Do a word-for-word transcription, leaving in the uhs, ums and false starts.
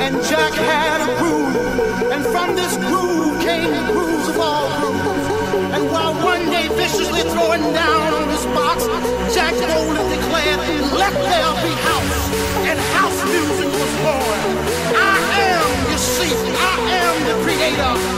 And Jack had a groove, and from this groove came the grooves of all grooves. And while one day viciously throwing down on his box, Jack boldly declared, "Let there be house," and house music was born. I am, you see, I am the creator